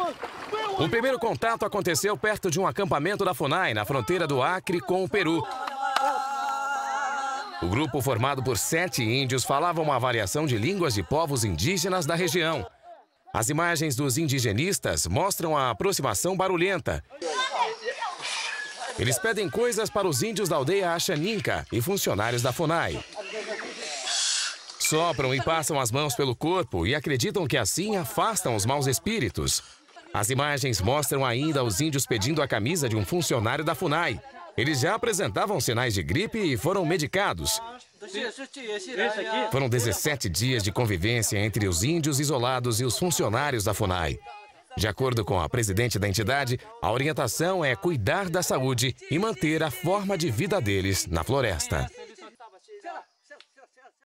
O primeiro contato aconteceu perto de um acampamento da FUNAI, na fronteira do Acre com o Peru. O grupo, formado por 7 índios, falava uma variação de línguas de povos indígenas da região. As imagens dos indigenistas mostram a aproximação barulhenta. Eles pedem coisas para os índios da aldeia Axaninca e funcionários da FUNAI. Sopram e passam as mãos pelo corpo e acreditam que assim afastam os maus espíritos. As imagens mostram ainda os índios pedindo a camisa de um funcionário da FUNAI. Eles já apresentavam sinais de gripe e foram medicados. Foram 17 dias de convivência entre os índios isolados e os funcionários da FUNAI. De acordo com a presidente da entidade, a orientação é cuidar da saúde e manter a forma de vida deles na floresta.